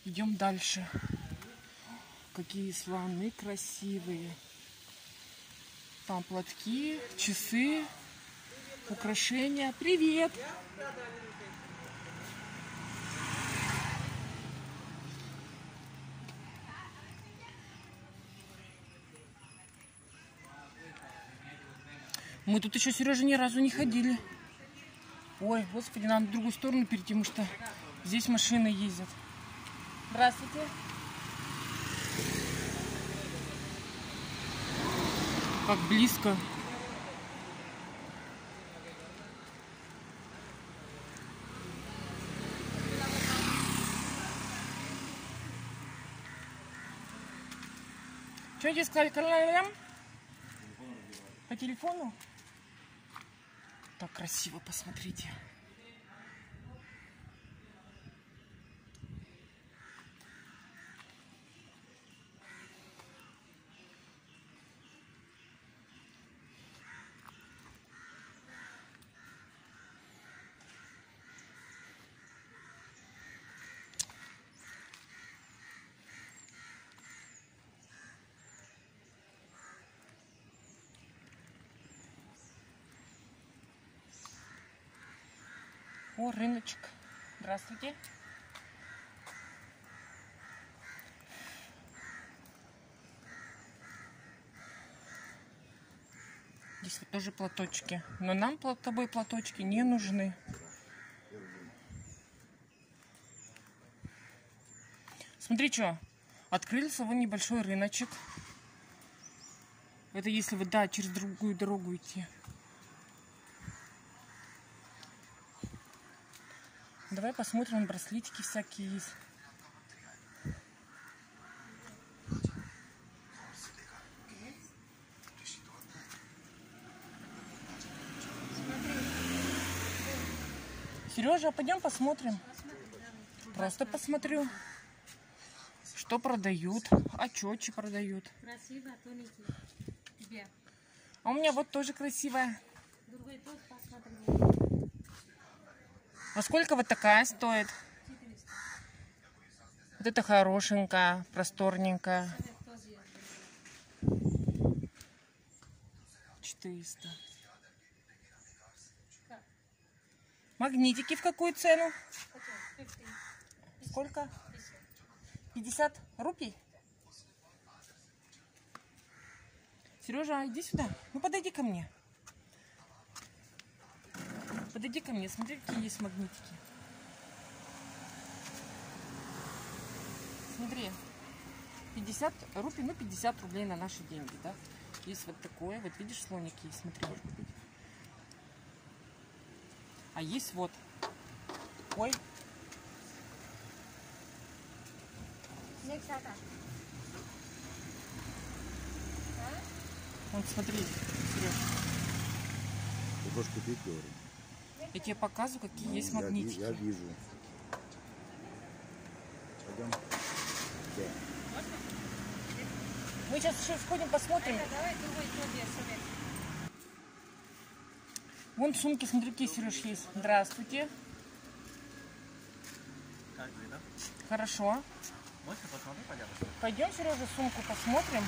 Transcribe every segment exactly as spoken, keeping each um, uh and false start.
Идем дальше. Какие слоны красивые. Там платки, часы, украшения. Привет! Мы тут еще, Сережа, ни разу не ходили. Ой, господи, надо в другую сторону перейти, потому что здесь машины ездят. Здравствуйте. Как близко. Что тебе сказали, Каролина? По телефону? Так красиво, посмотрите. О, рыночек. Здравствуйте. Здесь вот тоже платочки. Но нам с тобой платочки не нужны. Смотри, что. Открылся вон небольшой рыночек. Это если вот, да, через другую дорогу идти. Давай посмотрим, браслетики всякие есть. Сережа, пойдем посмотрим. Просто посмотрю, что продают. А чёчи продают. Красиво, тоненький. Тебе. А у меня вот тоже красивая. Другой тоже посмотрим. А сколько вот такая стоит? четыреста. Вот это хорошенькая, просторненькая. четыреста. Магнитики в какую цену? Сколько? пятьдесят рупий? Сережа, иди сюда. Ну подойди ко мне. Подойди ко мне, смотри, какие есть магнитики. Смотри, пятьдесят рупий, ну пятьдесят рублей на наши деньги, да? Есть вот такое, вот видишь, слоники есть, смотри, может быть. А есть вот. Ой. Вон, смотри, Сереж. Ты хочешь купить, говорю? Я тебе показываю, какие Ну, есть я, магнитики. Я вижу. Пойдем. Да. Мы сейчас еще сходим, посмотрим. Давай другой тоже. Вон сумки, смотри, какие, Сереж, есть. Здравствуйте. Как вы, да? Хорошо. Можете посмотреть, пожалуйста? Пойдем, Сережа, сумку посмотрим.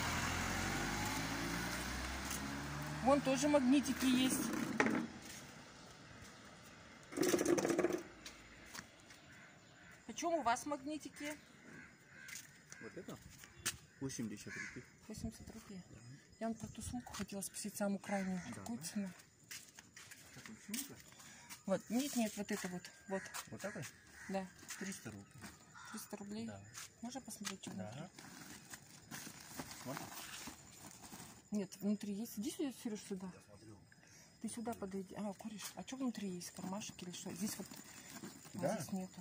Вон тоже магнитики есть. Почем у вас магнитики? Вот это? восемьдесят рублей. восемьдесят рублей. Я вам про ту сумку хотела спросить, самую крайнюю. Да. Какую цену? Какую сумку? Вот, нет, нет, вот это вот. Вот, Вот такой? да. триста рублей. триста рублей. Да. Можно посмотреть, что внутри? Да. Смотри. Нет, внутри есть. Иди сюда, Сереж, сюда. Я смотрю. Ты сюда подойди. А, кореш, а что внутри есть? Кармашек или что? Здесь вот, Да. а здесь нету.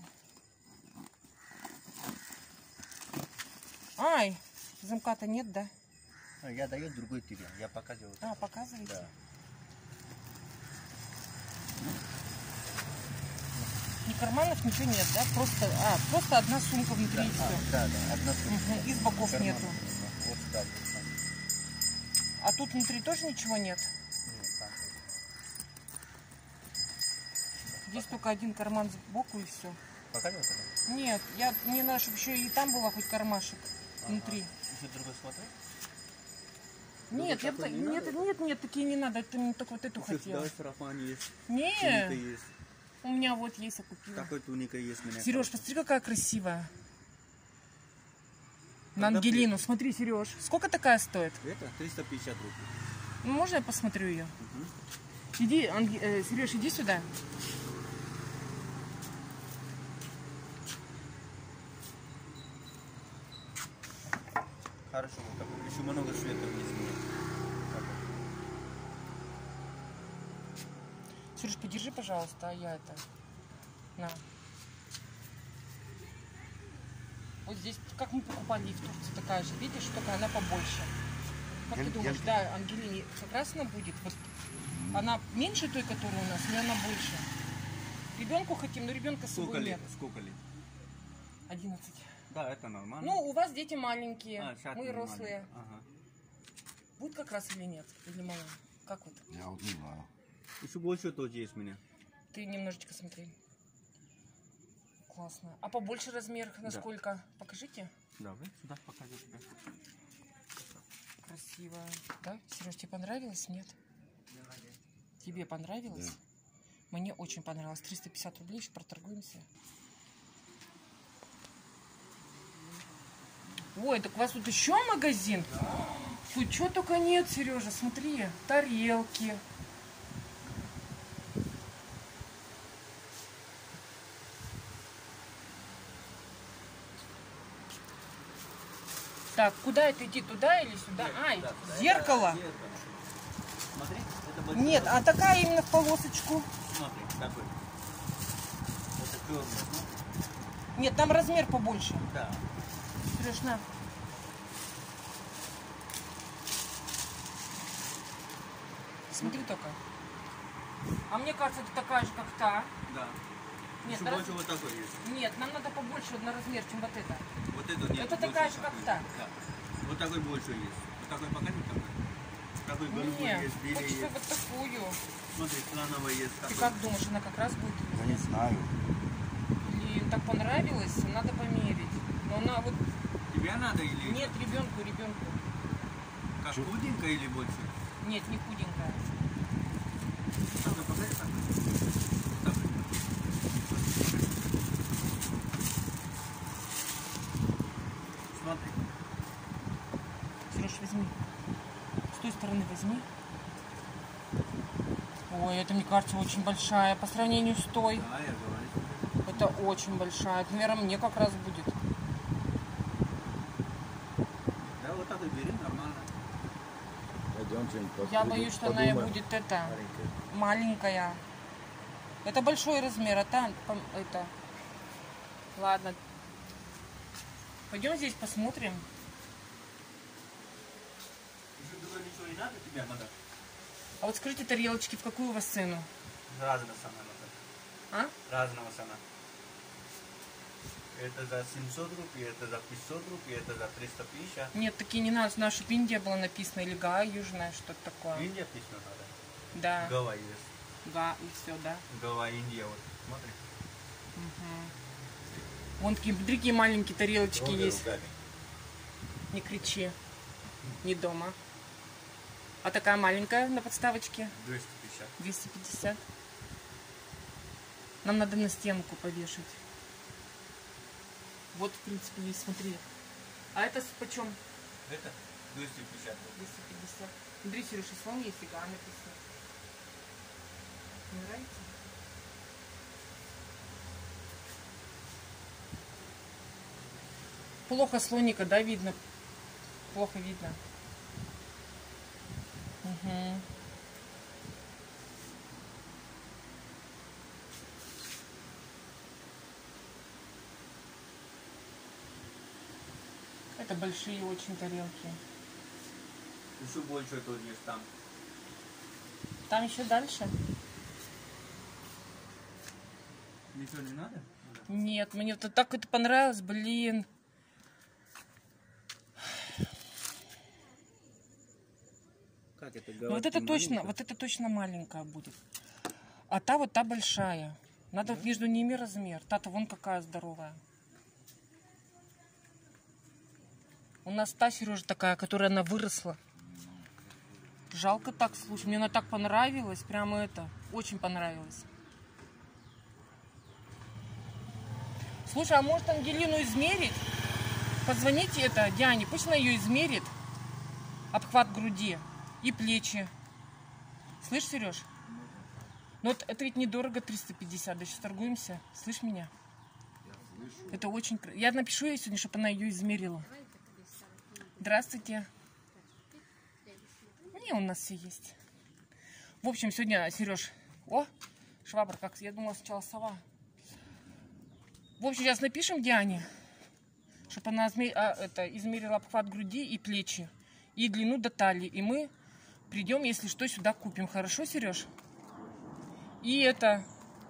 Ай, замка-то нет, да? А, я даю другой тебе. Я показываю. А, показываете? Да. Ни карманов, ничего нет, да? Просто, а, просто одна сумка внутри Да, и а, все. да, да, одна сумка. Угу, и с боков Карман. нету. Вот сюда. Вот, там. А тут внутри тоже ничего нет? Нет, там. Здесь только один карман сбоку и все. Показывай тогда. Нет, я, мне надо, чтобы еще и там была хоть кармашек внутри. Еще другой смотри. Нет, я, такой та- не нет, надо? нет, нет, такие не надо. Это мне только вот эту хотела. сарафан есть, Не, есть. у меня вот есть, я купила. Такой туника есть у меня. Сереж, посмотри, какая красивая. На Когда Ангелину. Смотри, Сереж. Сколько такая стоит? Это триста пятьдесят рублей. Ну, можно я посмотрю ее? Иди, Анге... э, Сереж, иди сюда. Хорошо, вот такой. Еще много цветов есть. Сереж, подержи, пожалуйста, а я это... На. Вот здесь, как мы покупали и в Турции, такая же, видишь, только она побольше. Как Я- ты думаешь, я- да, Ангелине как раз она будет? Вот она меньше той, которая у нас, или она больше? Ребенку хотим, но ребенка с Сколько собой лет? нет. Сколько лет? одиннадцать. Да, это нормально. Ну, у вас дети маленькие, А, сейчас мы нормально. рослые. Ага. Будет как раз или нет? Или мало? Как вот? Я вот не знаю. Еще больше тоже есть у меня. Ты немножечко смотри. Классно. А побольше размер насколько? Покажите. Давай сюда покажу тебе. Красиво. Да? Сереж, тебе понравилось? Нет? Тебе понравилось? Да. Мне очень понравилось. триста пятьдесят рублей, еще проторгуемся. Ой, так у вас тут еще магазин? Тут что только нет, Сережа, смотри. Тарелки. Так, куда это идти? Туда или сюда? А, да, зеркало. Смотри, это большой. Нет, а такая именно в полосочку. Смотри, такой. Это черный, смотри. Нет, там размер побольше. Да. Сереж, на. Смотри только. А мне кажется, это такая же, как та. Да. Нет, Еще на раз- больше вот такой есть. Нет, нам надо побольше на размер, чем вот это. Вот это нет. Это больше такая же, как такой. та. Да. Вот такой больше есть. Вот такой покажи такой. Такой голубой Нет, есть, белый хочется есть. вот такую. Смотри, слановый есть. Ты такой. как думаешь, она как раз будет? Я не знаю. Или так понравилось, надо померить. Но она вот... Тебе надо или Нет, ребенку, ребенку. как худенькая или больше? Нет, не худенькая. А ну покажи такой. Такой. Смотри. Сереж, возьми. С той стороны возьми. Ой, это, мне кажется, очень большая. По сравнению с той. Да, я говорю. Это очень большая. Это, наверное, мне как раз будет. Да, вот такой бери, нормально. Пойдемте. Я боюсь, что она и будет это, маленькая. Это большой размер, а там пом- это... Ладно. Пойдем здесь посмотрим. Еще другой ничего не надо, тебе надо? А вот скажите, тарелочки, в какую у вас цену? Разного цена надо. А? Разного цена. Это за семьсот рублей, это за пятьсот рублей, это за триста пятьдесят. Нет, такие не надо. Знаю, чтобы Индия была написана, или Га, южная, что-то такое. Индия письма надо. Да, Гава есть. Га и все, да. Гава Индия, вот, смотри. Вон такие, такие маленькие тарелочки есть. Не кричи. Не дома. А такая маленькая на подставочке? двести пятьдесят. двести пятьдесят. Нам надо на стенку повешать. Вот, в принципе, есть, смотри. А это с почем? Это двести пятьдесят. двести пятьдесят. Смотри, Сереж, и слон есть, и Га написано. Не нравится? Плохо слоника, да, видно? Плохо видно. Угу. Это большие очень тарелки. Еще больше тут есть там. Там еще дальше? Ничего не надо? Нет, мне вот так это понравилось, блин. Как это Ну, вот это точно, вот это точно маленькая будет. А та вот та большая. Надо вот между ними размер. Та-то вон какая здоровая. У нас та, Сережа, такая, которая она выросла. Жалко так, слушай. Мне она так понравилась. Прямо это. Очень понравилось. Слушай, а может Ангелину измерить? Позвоните это Диане. Пусть она ее измерит. Обхват груди и плечи. Слышь, Сереж? Ну вот это ведь недорого, триста пятьдесят. Да сейчас торгуемся. Слышь меня? Это очень... Я напишу ей сегодня, чтобы она ее измерила. Здравствуйте. Не, у нас все есть. В общем, сегодня, Сереж... О, швабра, как... Я думала сначала сова. В общем, сейчас напишем Диане, чтобы она измер... а, это, измерила обхват груди и плечи. И длину до талии. И мы придем, если что, сюда купим. Хорошо, Сереж? И это...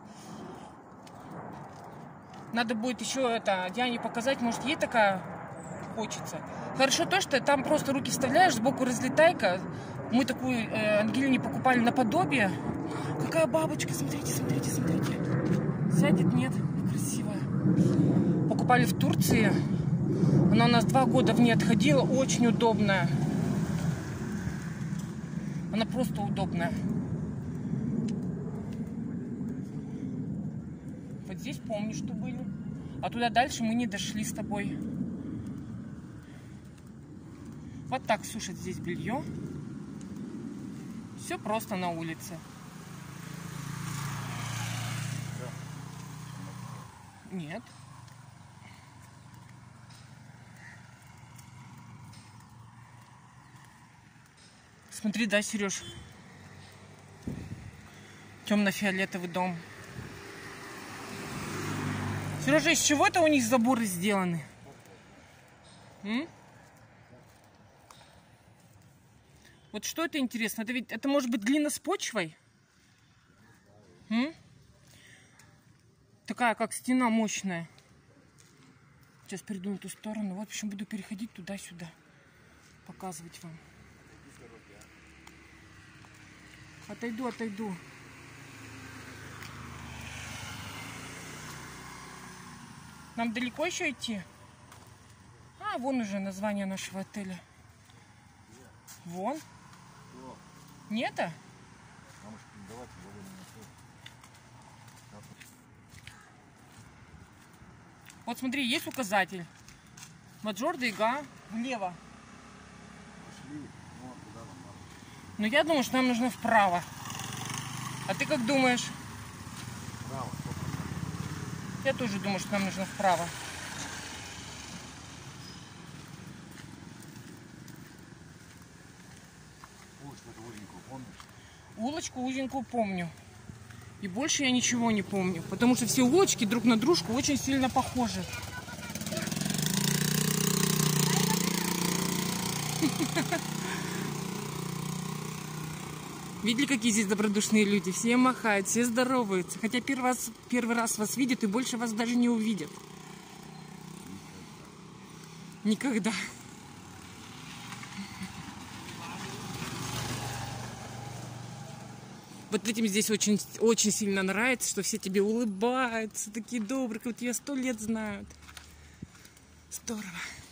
Надо будет еще это Диане показать. Может, ей такая хочется. Хорошо то, что там просто руки вставляешь, сбоку разлетайка. Мы такую э, Ангелине покупали наподобие. Какая бабочка, смотрите, смотрите, смотрите. Сядет, нет, красивая. Покупали в Турции. Она у нас два года в ней отходила. Очень удобная. Она просто удобная. Вот здесь помню, что были. А туда дальше мы не дошли с тобой. Вот так сушат здесь белье. Все просто на улице. Нет. Смотри, да, Сереж? Темно-фиолетовый дом. Сережа, из чего это у них заборы сделаны? М? Вот что это интересно? Это ведь это может быть глина с почвой? М? Такая, как стена мощная. Сейчас перейду на ту сторону. Вот, в общем, буду переходить туда-сюда. Показывать вам. Отойду, отойду. Нам далеко еще идти? А, вон уже название нашего отеля. Вон. Нет? А? Вот смотри, есть указатель. Маджор де Ига влево. Но я думаю, что нам нужно вправо. А ты как думаешь? Вправо. Я тоже думаю, что нам нужно вправо. Улочку узенькую помнишь? Улочку узенькую помню. И больше я ничего не помню. Потому что все улочки друг на дружку очень сильно похожи. Видели, какие здесь добродушные люди? Все махают, все здороваются. Хотя первый раз, первый раз вас видят и больше вас даже не увидят. Никогда. Вот этим здесь очень, очень сильно нравится, что все тебе улыбаются, такие добрые, как тебя сто лет знают. Здорово.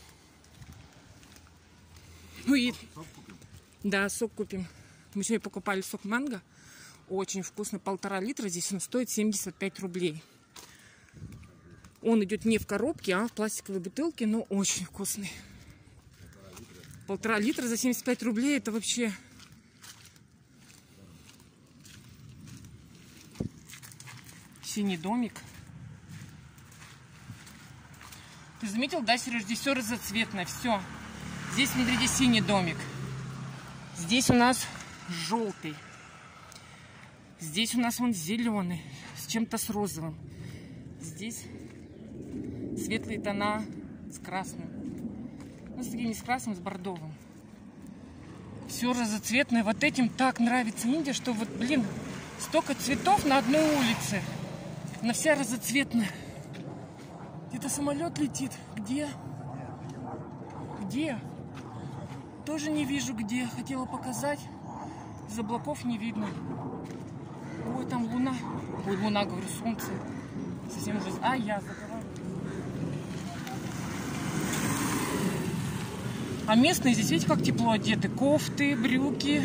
Ну и... Сок купим? Да, сок купим. Мы сегодня покупали сок манго. Очень вкусный. Полтора литра. Здесь он стоит семьдесят пять рублей. Он идет не в коробке, а в пластиковой бутылке, но очень вкусный. Полтора литра за семьдесят пять рублей. Это вообще... Синий домик. Ты заметил, да, Сереж? Здесь все разноцветное. Все. Здесь, смотрите, синий домик. Здесь у нас желтый. Здесь у нас он зеленый. С чем-то с розовым. Здесь светлые тона с красным. Ну, с таким не с красным, с бордовым. Все разноцветное. Вот этим так нравится Индия, что вот, блин, столько цветов на одной улице. Она вся разноцветная. Где-то самолет летит. Где? Где? Тоже не вижу где. Хотела показать. Из облаков не видно. Ой, там луна. Ой, луна, говорю, солнце. Совсем уже... А, я забываю. А местные здесь, видите, как тепло одеты. Кофты, брюки.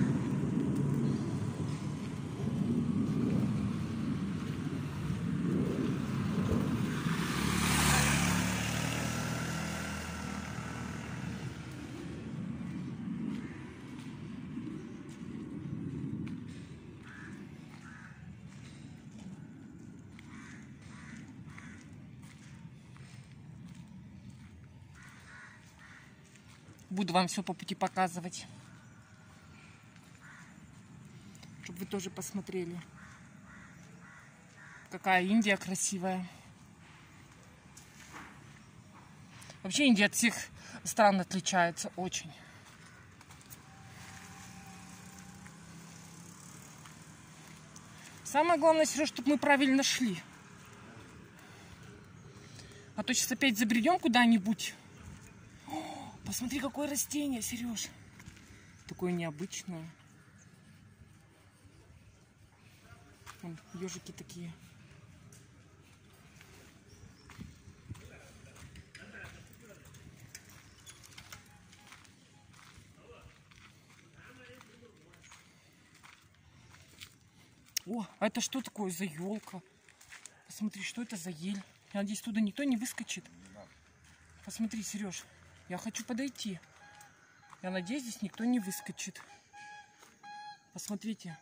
Буду вам все по пути показывать, чтобы вы тоже посмотрели, какая Индия красивая. Вообще Индия от всех стран отличается очень. Самое главное, Сереж, чтобы мы правильно шли. А то сейчас опять забредем куда-нибудь. Посмотри, какое растение, Сереж. Такое необычное. Вон, ежики такие. О, а это что такое за елка? Посмотри, что это за ель. Я надеюсь, туда никто не выскочит. Посмотри, Сереж. Я хочу подойти. Я надеюсь, здесь никто не выскочит. Посмотрите.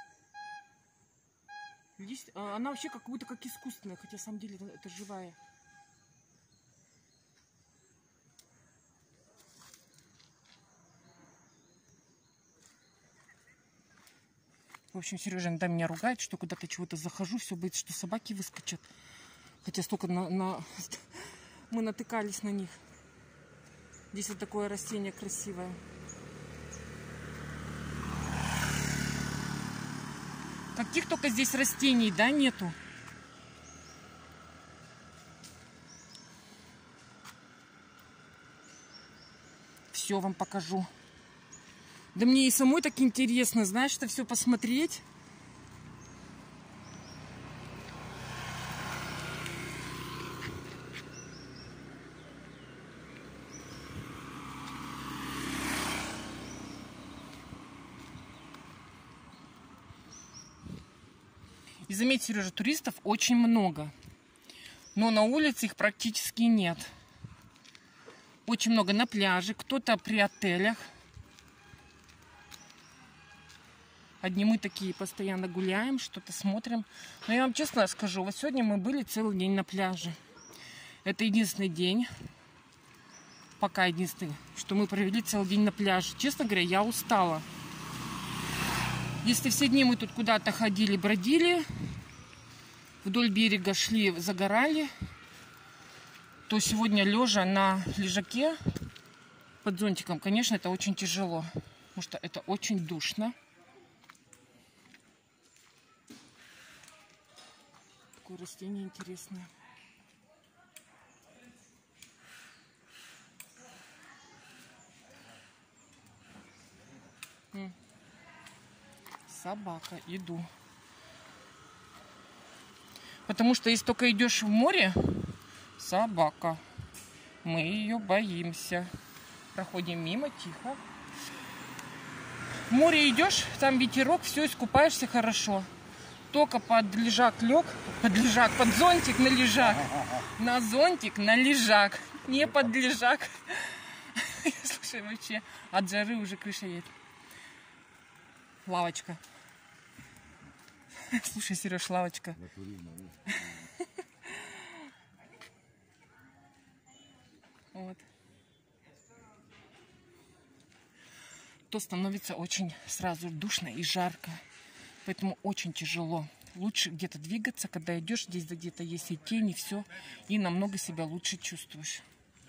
Здесь, она вообще как будто как искусственная, хотя на самом деле это, это живая. В общем, Сережа иногда меня ругает, что куда-то чего-то захожу, все боится, что собаки выскочат. Хотя столько на, на... мы натыкались на них. Здесь вот такое растение красивое. Каких только здесь растений, да, нету? Все вам покажу. Да мне и самой так интересно, знаешь, что все посмотреть. И заметь, Сережа, туристов очень много. Но на улице их практически нет. Очень много на пляже, кто-то при отелях. Одни мы такие постоянно гуляем, что-то смотрим. Но я вам честно скажу, вот сегодня мы были целый день на пляже. Это единственный день, пока единственный, что мы провели целый день на пляже. Честно говоря, я устала. Если все дни мы тут куда-то ходили, бродили, вдоль берега шли, загорали, то сегодня лежа на лежаке под зонтиком, конечно, это очень тяжело, потому что это очень душно. Такое растение интересное. Собака, иду. Потому что если только идешь в море, собака. Мы ее боимся. Проходим мимо, тихо. В море идешь, там ветерок, все, искупаешься хорошо. Только под лежак лег, под лежак, под зонтик на лежак. На зонтик, на лежак. Не под лежак. Слушай, вообще от жары уже крыша едет. Лавочка. Слушай, Сереж, лавочка. Вот. То становится очень сразу душно и жарко. Поэтому очень тяжело. Лучше где-то двигаться, когда идешь, здесь где-то есть и тени, все. И намного себя лучше чувствуешь.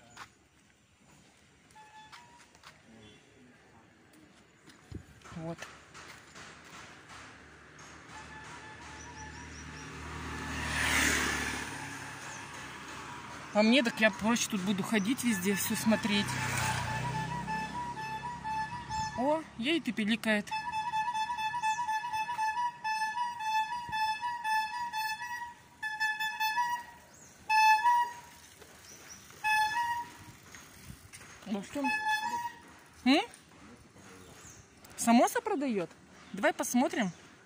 Вот. По мне, так я проще тут буду ходить везде, все смотреть. О, едет и пиликает. Ну что? М? Самоса продает? Давай посмотрим.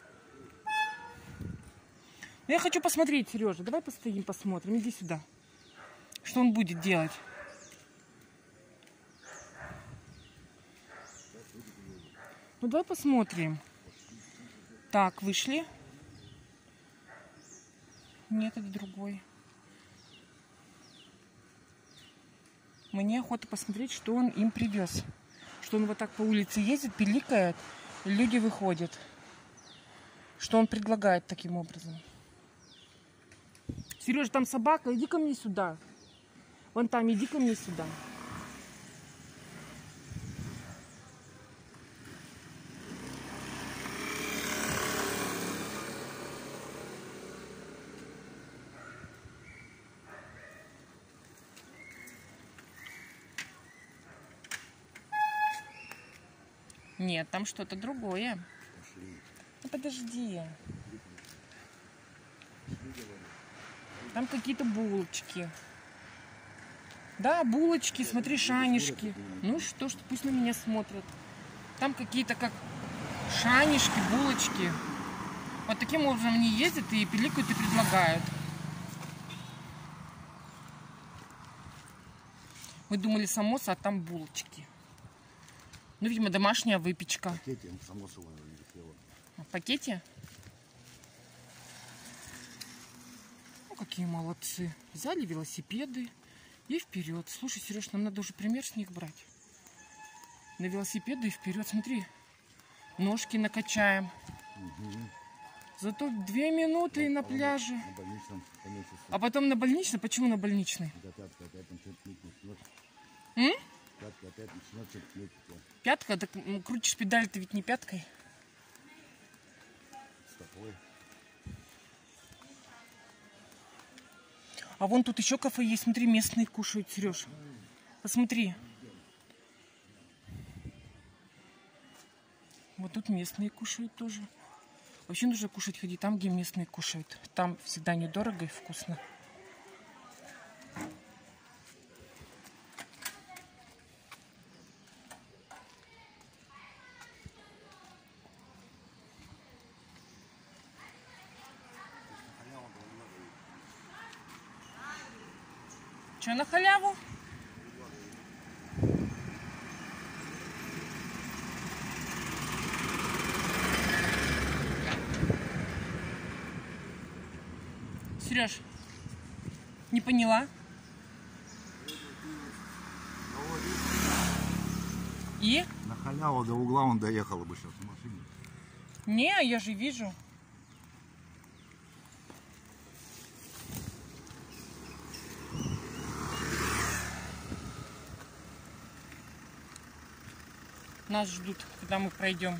Я хочу посмотреть, Сережа. Давай постоим, посмотрим. Иди сюда. Что он будет делать? Ну давай посмотрим. Так, вышли. Нет, это другой. Мне охота посмотреть, что он им привез. Что он вот так по улице ездит, пиликает, и люди выходят. Что он предлагает таким образом. Сережа, там собака, иди ко мне сюда. Вон там, иди ко мне сюда. Нет, там что-то другое. Ну подожди. Там какие-то булочки. Да, булочки, смотри, шанишки. Ну что, что пусть на меня смотрят. Там какие-то как шанишки, булочки. Вот таким образом они ездят и пиликают и предлагают. Мы думали самоса, а там булочки. Ну, видимо, домашняя выпечка. В пакете самосу съела. В пакете? Ну, какие молодцы. Взяли велосипеды и вперед. Слушай, Сереж, нам надо уже пример с них брать. На велосипеды и вперед. Смотри, ножки накачаем. Угу. Зато две минуты вот, и на пляже. На больничном конечности. А потом на больничный? Почему на больничный? Да, пятка опять начнет кликнуть. М? Пятка опять начнет что-то кликнуть. Пятка? Так крутишь педаль-то ведь не пяткой. Стопой. А вон тут еще кафе есть. Смотри, местные кушают, Сереж. Посмотри. Вот тут местные кушают тоже. Вообще нужно кушать, ходить там, где местные кушают. Там всегда недорого и вкусно. Что на халяву? Сереж, не поняла. И? На халяву до угла он доехал бы сейчас в машине. Не, я же вижу. Нас ждут, когда мы пройдем.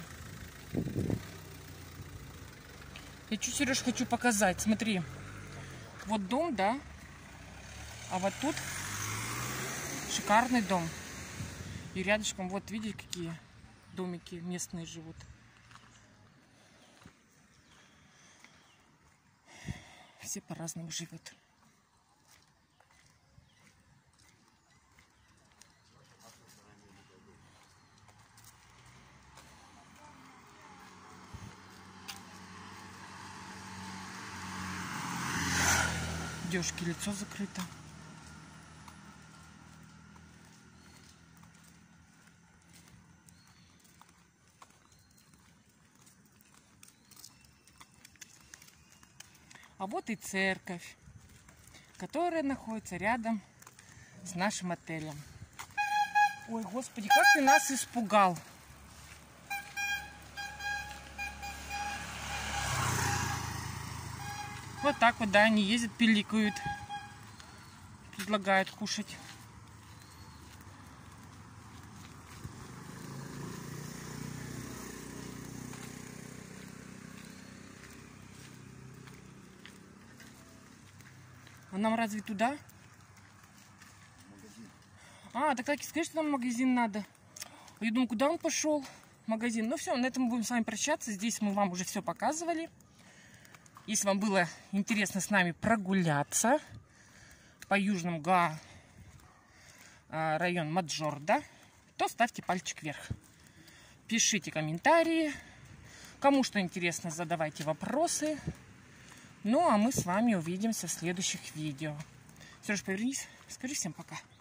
Я чуть, Сереж, хочу показать. Смотри. Вот дом, да? А вот тут шикарный дом. И рядышком, вот видите, какие домики местные живут. Все по-разному живут. Девушки, лицо закрыто. А вот и церковь, которая находится рядом с нашим отелем. Ой, Господи, как ты нас испугал! Вот так вот, да, они ездят, пиликают, предлагают кушать. А нам разве туда? Магазин. А, так так и скажи, что нам магазин надо. Я думаю, куда он пошел? Магазин. Ну все, на этом мы будем с вами прощаться. Здесь мы вам уже все показывали. Если вам было интересно с нами прогуляться по Южному Га... а, район Маджорда, то ставьте пальчик вверх. Пишите комментарии. Кому что интересно, задавайте вопросы. Ну, а мы с вами увидимся в следующих видео. Сереж, повернись. Скажи всем пока.